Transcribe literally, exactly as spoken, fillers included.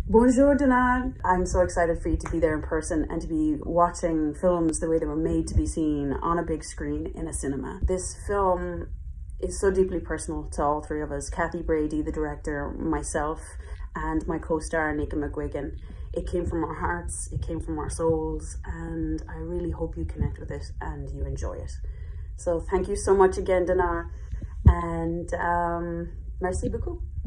Bonjour, Dinard. I'm so excited for you to be there in person and to be watching films the way they were made to be seen on a big screen in a cinema. This film is so deeply personal to all three of us. Kathy Brady, the director, myself, and my co-star, Nika McGuigan. It came from our hearts, it came from our souls, and I really hope you connect with it and you enjoy it. So thank you so much again, Dinard, and um, merci beaucoup.